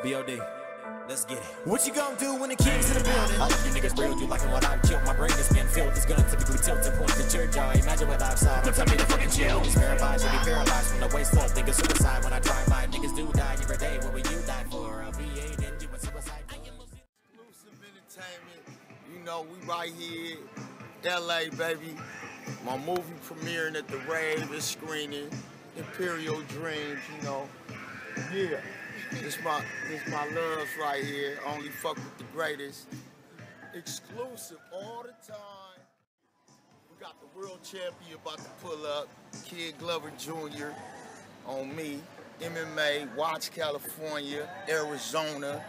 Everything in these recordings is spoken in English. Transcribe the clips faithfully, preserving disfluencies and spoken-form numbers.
B O D. Let's get it. What you gonna do when the king's in the building? All of you niggas real, you liking what I've killed. My brain has been filled. This gun typically tilt and point at your jaw. Imagine what I've saw. Don't tell me to fucking chill. These paralyzed, you'll be paralyzed from the waist up. Thinking suicide when I drive by. Niggas do die every day. What will you die for? I'll be eight and doing suicide. Exclusive entertainment. You know, we right here, L A, baby. My movie premiering at the rave is screening. Imperial Dreams, you know. Yeah. This my this my loves right here. Only fuck with the greatest. Exclusive all the time. We got the world champion about to pull up. Kid Glover Junior on me. M M A, Watch California, Arizona.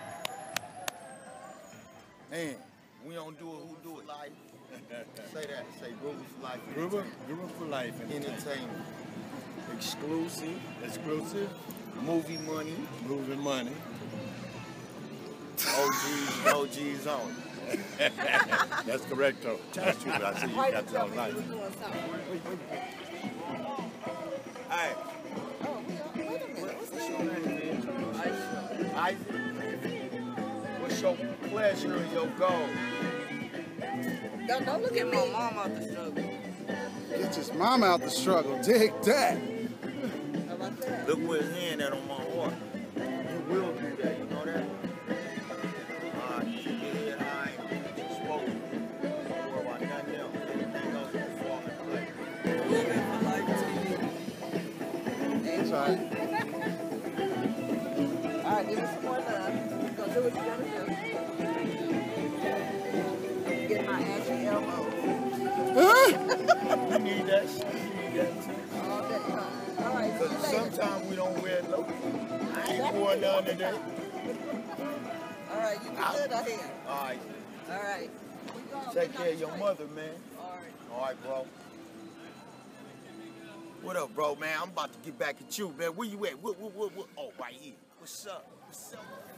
Man, we don't do it, who do it life? Say that, say Gruber for life. Gruber, Gruber for life. Entertainment. Exclusive. Exclusive. Movie money. Movie money. O Gs, O Gs on. That's correct, though. That's true, but I see you got that all night. Hey. Oh, wait a minute. What's your name, man? Isaac. What's your pleasure and your goal? Don't, don't look at my mom out the struggle. Get his mom out the struggle. Dig that. How about that? Look where his hand at on my heart. You will do that, you know that? Alright, keep your head high and smoke. Don't worry about nothing else. Everything else will fall in place. Living for life, too. That's all right. All right, give me some more love. Go do what you gotta do. Get my ashy elbow. You need that shit. You need that too. All day, huh? All right, see you Because later. sometimes we don't wear low. I ain't wore none today. All right, you be good out here. Alright. All right. Take care of your mother, man. All right. Alright, bro. What up, bro, man? I'm about to get back at you, man. Where you at? What, what, what, what? Oh, right here. What's up? What's up?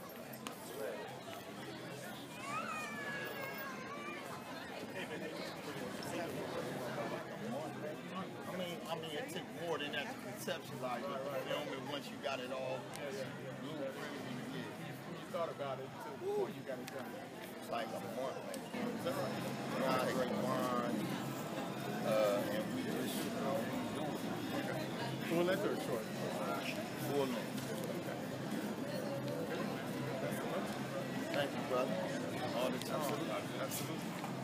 I mean, I mean, it took more than that to conceptualize it. You know, but once you got it all, you thought about it too before you got it done. it's like a month, man. Ron, great wine, uh, and we just, you know, we doing it. Full length or short? Full length. Thank you, brother. All the time. Absolutely. Absolutely.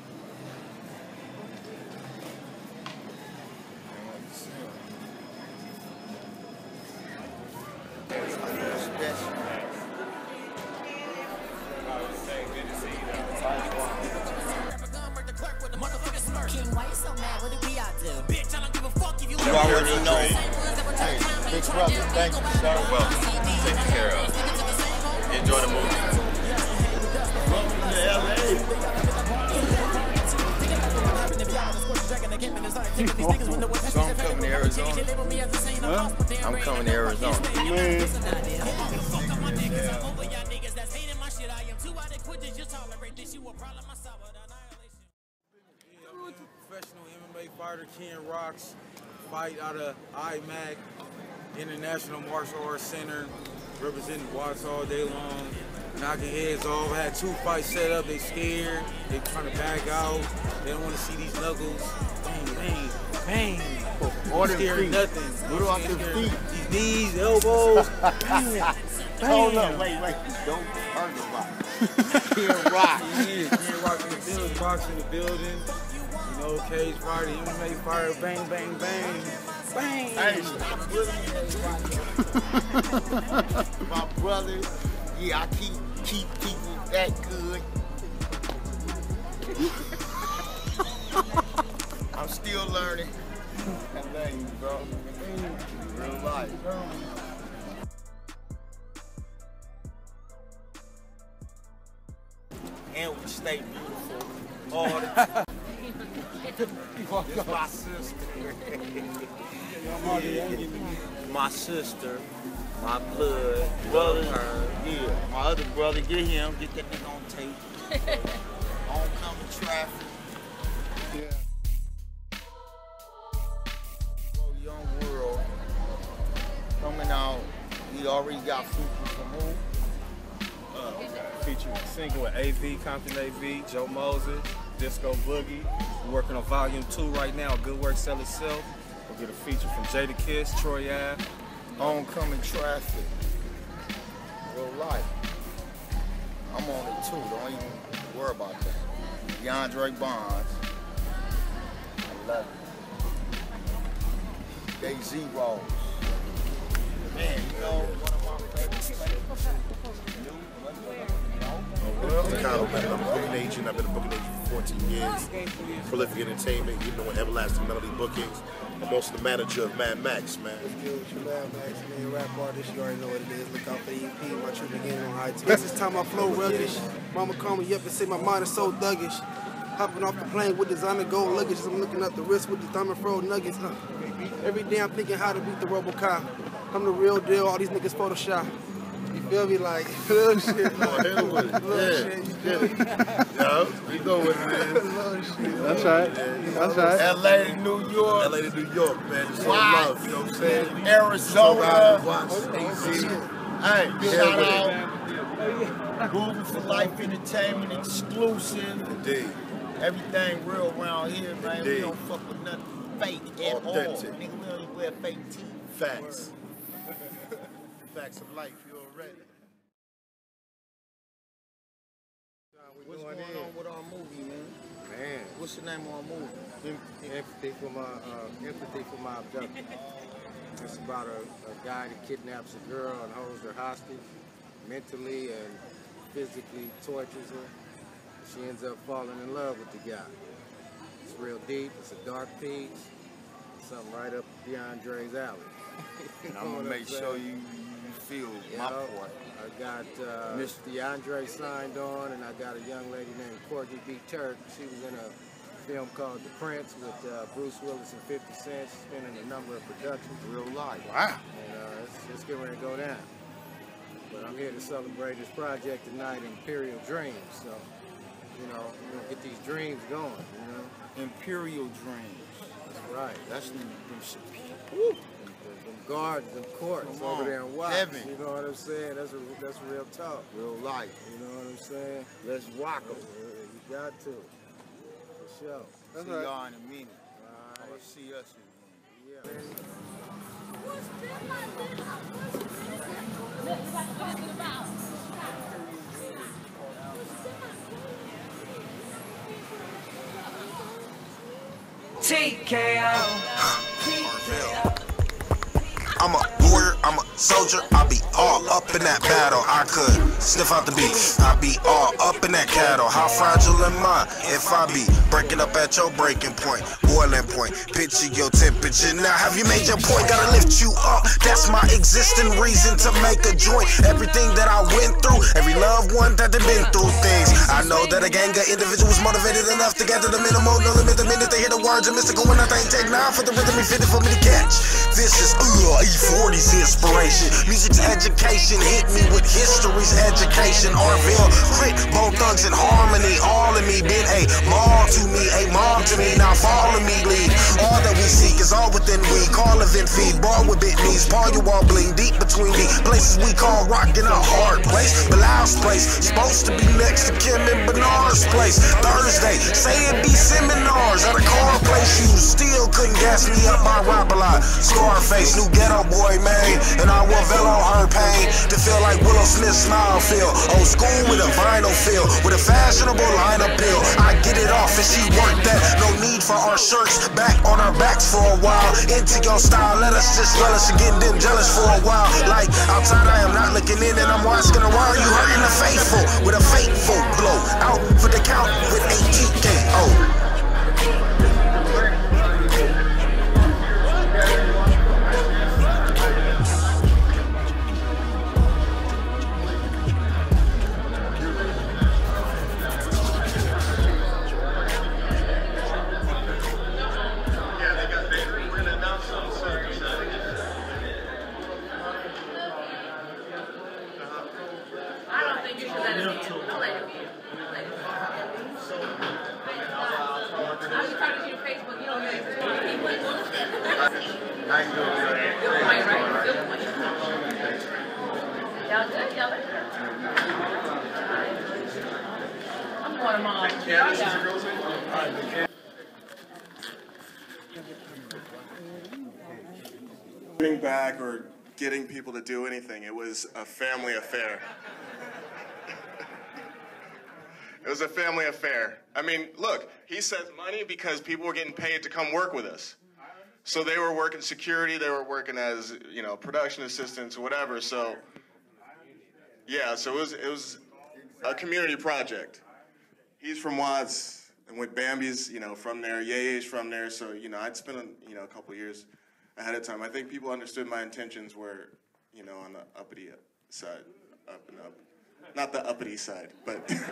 Special. You already know. Hey, big brother, thank you, sir. Welcome. Taken care of. Enjoy the movie. Welcome to L A. So I'm coming to Arizona. Huh? I'm coming to Arizona. Man. Professional M M A fighter Ken Rocks, fight out of I MAC, International Martial Arts Center, representing Watts all day long, knocking heads off. I had two fights set up, they scared, they trying to back out, they don't want to see these knuckles. Bang, bang, bang. More than Scared feet. nothing. What about the feet? These knees, elbows. Bam, Hold bam. up, wait, wait. Don't hurt the rock. Ken Rock. Yeah, Ken Rock in the building, Rocks in the building. You know, cage fighter, M M A fighter, bang, bang, bang, bang. Hey, stop bullying my brother. Yeah, I keep keep people that good. I'm still learning. I love you, bro. Real life. And we stay beautiful all the time. It's my sister. My sister, my blood, brother, yeah. My other brother, get him, get that nigga on tape. Oncoming traffic. Yeah. Bro, young world coming out. He already got people from who? featuring a single with A V, Compton A V, Joe Moses, Disco Boogie. We're working on volume two right now, Good Work Sell Itself. We'll get a feature from Jada Kiss, Troy Ave. Oncoming Traffic. Real life. I'm on it too, don't even worry about that. Deaundre Bonds. I love it. They zeros. Man, you know, one of my favorites. Well, I'm Kyle, man. I'm a booking agent. I've been a booking agent for fourteen years. Prolific Entertainment, you know, Everlasting Melody Bookings. I'm also the manager of Mad Max, man. What's good with you, Mad Max? Man, rap artist, you already know what it is. Look out for the E P, my true beginning on iTunes. This time I flow ruggish. Mama call me up and say my mind is so thuggish. Hopping off the plane with designer gold luggage. I'm looking up the wrist with the diamond fro nuggets. Uh, every day I'm thinking how to beat the RoboCop. I'm the real deal, all these niggas Photoshop. You feel me? Like, little shit. Oh, hell with it. Little Yeah. shit, you feel me? Yo, you know what it is. Little shit. That's right. That's right. L A to New York. L A to New York, man. It's all Wow. love, you know what I'm saying? Arizona. Watch, A Z. Hey, Yeah, shout with out. Movie for Life Entertainment exclusive. Indeed. Everything real around here, man. We Indeed. don't fuck with nothing fake at all. Authentic. Nigga, we don't wear fake teeth. Facts. Facts of life, you already. What's going on with our movie, man? Man, What's the name of our movie? empathy for my uh, empathy for my abduction. It's about a, a guy that kidnaps a girl and holds her hostage, mentally and physically tortures her. She ends up falling in love with the guy. It's real deep. It's a dark piece. Something right up Deaundre's alley. And I'm gonna make sure you, you feel You my know, part. I got uh, Miss- Deaundre signed on, and I got a young lady named Courtney B. Turk. She was in a film called The Prince with uh, Bruce Willis and fifty cent. She's been in a number of productions. Real life. Wow. And uh, it's, it's getting ready to go down. But I'm here to celebrate this project tonight, Imperial Dreams. So, you know, we're gonna get these dreams going, you know? Imperial Dreams. That's right. That's them, them shit. Them, them guards, them courts Come over on. there in Watts. Heaven. You know what I'm saying? That's a, that's real talk. Real life. You know what I'm saying? Let's rock them. You got to. For sure. That's See right. y'all in a minute. All Or right. see us in a minute. Yeah. T K O. I'm a warrior, I'm a soldier, I be all up in that battle. I could sniff out the beef, I be all up in that cattle. How fragile am I if I be breaking up at your breaking point, boiling point, picture your temperature. Now have you made your point, gotta lift you up. That's my existing reason to make a joint. Everything that I went through, every loved one that they been through things. I know that a gang of individuals motivated enough to gather the minimal, no limit the minute they hear the words of mystical. When I think take nine for the rhythm be fitted for me to catch. This is uh, E forty's inspiration. Music's education hit me with history's education. Orville, crit, both thugs in harmony. All of me been a mom to me, a mom to me. Now follow me, lead. All that we seek is all within we. Call event feed, bar with bit knees. Paul you all bleed deep between the places we call rock in a hard place. Bilau's place, supposed to be next to Kim and Bernard's place. Thursday, say it be seminars at a car place. You still couldn't gas me up by rap a lot. Scarface, new ghetto boy, man. And I wore Velo her pain to feel like Willow Smith's smile feel. Old school with a vinyl feel, with a fashionable line appeal. I get it off and she worked that. No need for our shirts back on our backs for a while. Into your style, let us just relish and getting them jealous for a while. Like outside I am not looking in and I'm asking around. You hurting the faithful with a fateful blow. Out for the count with a T K O. Y'all good? Y'all good? Getting back or getting people to do anything, it was a family affair. It was a family affair. I mean, look, he says money because people were getting paid to come work with us. So they were working security, they were working as, you know, production assistants or whatever. So, yeah, so it was, it was a community project. He's from Watts, and with Bambi's, you know, from there. Ye's from there. So, you know, I'd spent, you know, a couple years ahead of time. I think people understood my intentions were, you know, on the uppity side, up and up. Not the uppity side, but. The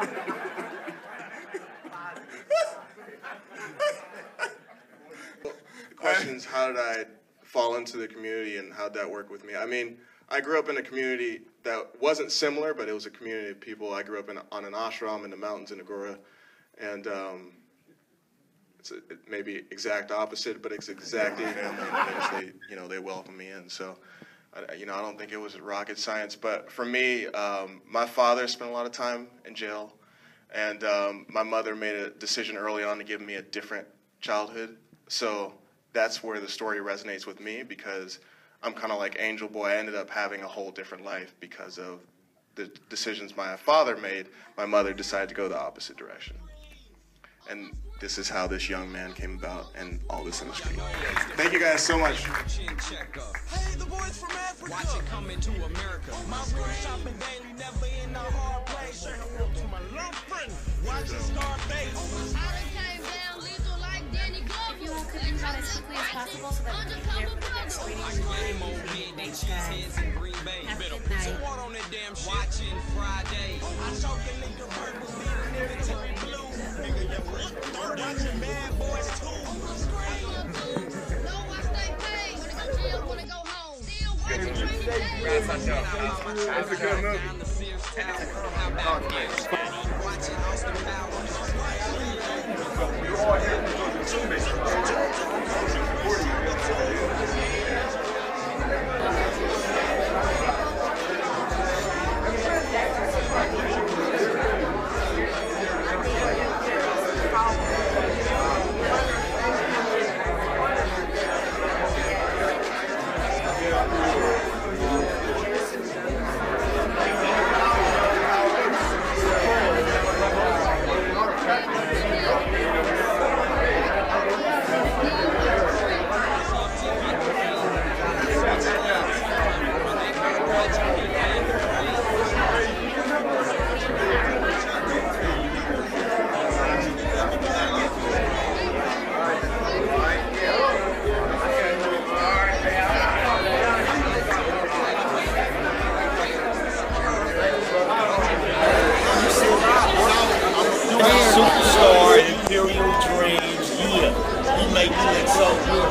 question is, how did I fall into the community and how did that work with me? I mean, I grew up in a community that wasn't similar, but it was a community of people. I grew up in, on an ashram in the mountains in Agora, and um, it's a, it may be exact opposite, but it's exactly family. They, you know, they welcome me in. So, I, you know, I don't think it was rocket science. But for me, um, my father spent a lot of time in jail, and um, my mother made a decision early on to give me a different childhood. So that's where the story resonates with me, because I'm kind of like Angel Boy. I ended up having a whole different life because of the decisions my father made. My mother decided to go the opposite direction. And this is how this young man came about and all this industry. Thank you guys so much. Hey, the boys from Africa. Watch it come into America. My real shopping daily, never in a hard place. To my love friend, watch it Scarface. I done came down lethal like Danny Glover. If you won't cook these out as quickly as possible so that we can prepare for the next reading. Thanks, guys. Have a good night. So what on that damn shit? Watching Friday. I show you nigga work with me and everything blue. Nigga, you what? Watching Bad Boys too. No, I stay paid. Wanna go jail, wanna go home. Still watching Training Day. That's a good movie. Watching Austin Powers. Superstar, Imperial Dreams, yeah. He make me look so good.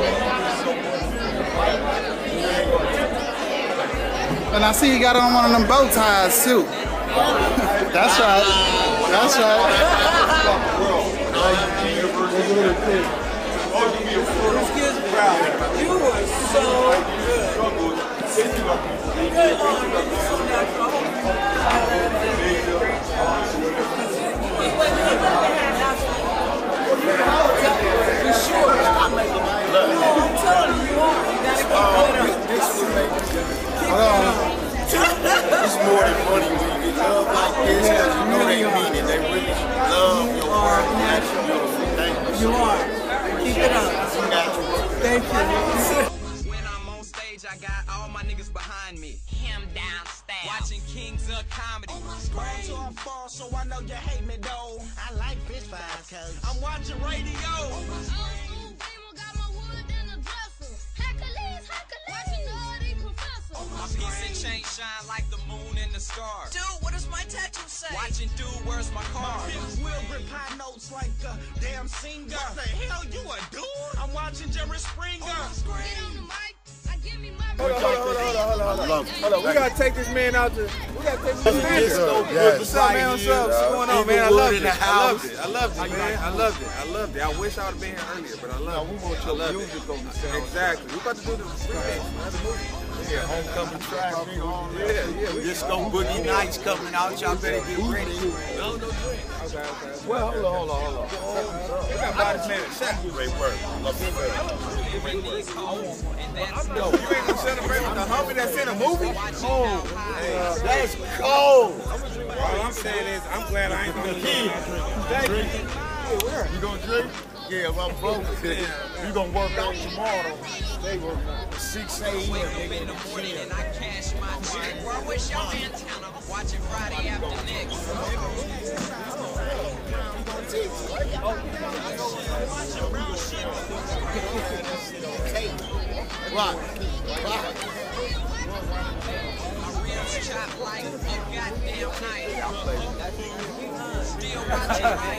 And I see you got on one of them bow ties too. That's right. That's right. This kid's proud. You were so good. It's more than funny when you get love like this, because you know they mean it. They really love your work. That's beautiful. Thank you. You are. Keep it up. Thank you. When I'm on stage, I got all my niggas behind me. Him downstairs. Watching Kings of Comedy. Scroll till I fall, so I know you hate me though. I like fish fries, cause I'm watching radio. My piece and chain shine like the moon and the stars. Dude, what does my tattoo say? Watching dude, where's my car? My fifth wheel grip high notes like a damn singer. What the hell, you a dude? I'm watching Jerry Springer. Get on the mic. I give me my. Hold on, hold on, hold on, hold on, hold on. Hold on, we gotta take this man out to. We gotta take this man out to. Yes. What's up, man? What's up? What's going on, man? I loved it. I loved it. I loved it, man. I loved it. I loved it. I wish I would have been here earlier, but I loved it. We want your music on the sound. Exactly. We about to do the remake. Another movie. Yeah, homecoming track, nigga. Yeah, yeah. Disco Boogie Nights coming out. Y'all better get ready. No, no drink. Okay, okay. Well, hold on, hold on, hold on. We got about this man a shot. Great work. Love you, man. Yo, you ain't gonna celebrate with the homie that's in a movie? Oh, that's cold. All I'm saying is, I'm glad I ain't gonna drink. Thank you. You gonna drink? Yeah, my brother. You gonna work out tomorrow. They work out six A M Nigga in the gym. I cash my check. Where I wish your antenna watching Friday after next. Rock. Rock. Chop like a goddamn knife. Still watching, man.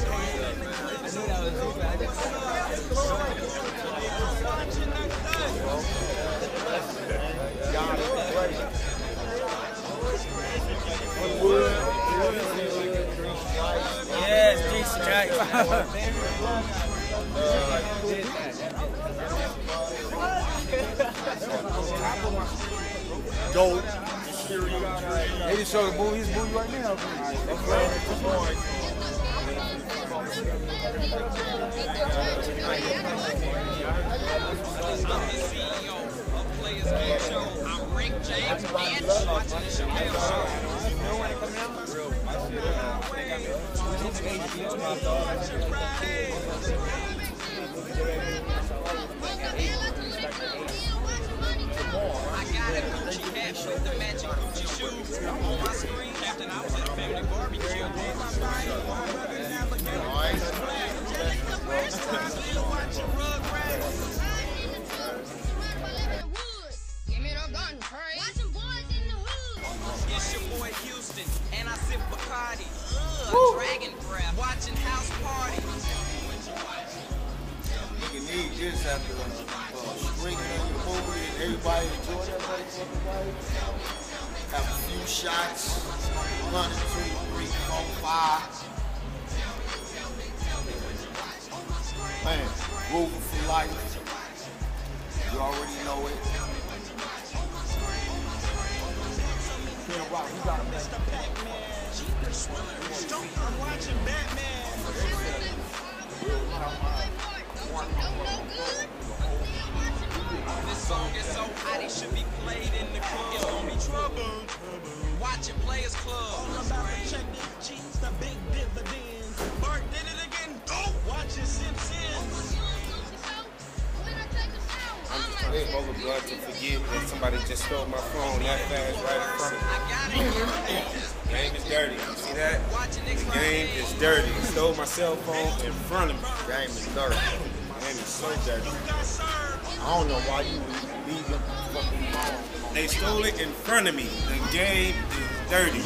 Yes, decent guy. Dope. They just showed the movie. He's movie right now. They're playing it tomorrow. I'm the C E O of Players Game Show. I'm Rick James, and watching the show. You know when it comes out? I got a Gucci hat with the magic Gucci shoes on my screen. Captain, I was at a family barbecue. It's your boy Houston, and I sip Bacardi. Ugh, dragon crap, watching house party. You can need this after uh, uh, screaming in your movie and everybody enjoy that motherfucker, right? Have a few shots, one, two, three, four, five. Man, moving for life. You already know it. Can't rock, we got that. I'm watching Batman. This song is so hot it should be played in the club. It's gonna be trouble. Watching Players Club. All about to check these cheese, the big dividends. Bart did it again. Go watching Simpsons. I'm just trying to smoke a blood to forget that somebody just stole my phone that fast right in front of me. The game is dirty. You see that? The game is dirty. He stole my cell phone in front of me. The game is dirty. The game is so dirty. I don't know why you leave your fucking phone. They stole it in front of me. The game is dirty.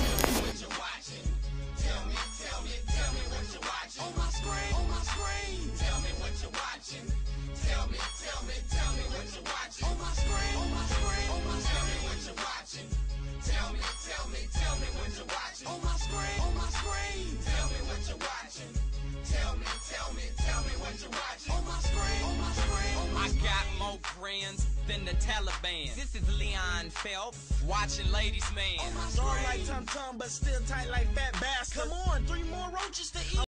Friends than the Taliban. This is Leon Phelps watching Ladies Man. Sorry like Tum Tum, but still tight like Fat Bastard. Come on, three more roaches to eat.